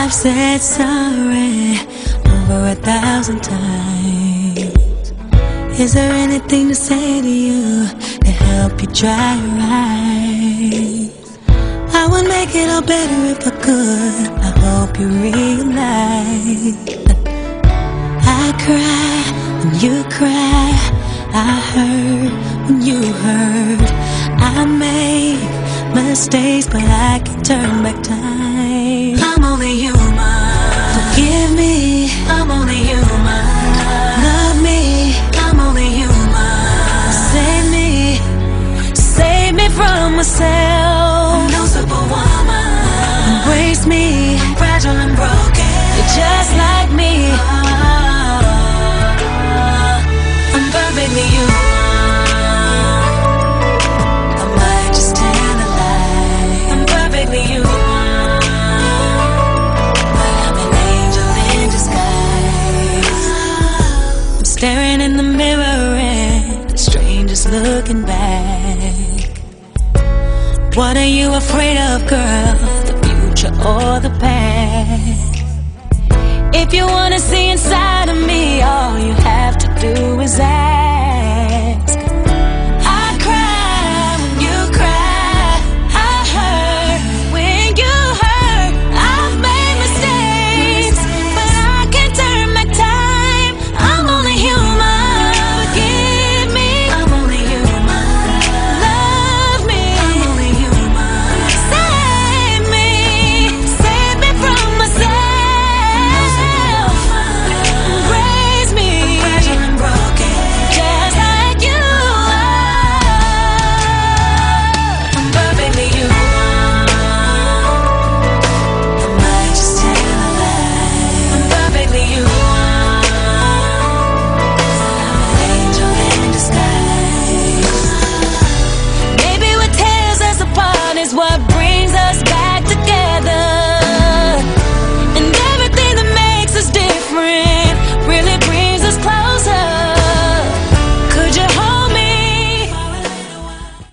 I've said sorry over 1,000 times. Is there anything to say to you to help you dry your eyes? I would make it all better if I could. I hope you realize I cry when you cry, I hurt when you hurt. I make mistakes, but I can turn back time. I'm only human. Forgive me, I'm only human. Love me, I'm only human. Save me from myself. I'm no superwoman. Embrace me, I'm fragile and broken. You're just like me. I'm perfectly human. Staring in the mirror and the strangers looking back. What are you afraid of, girl? The future or the past?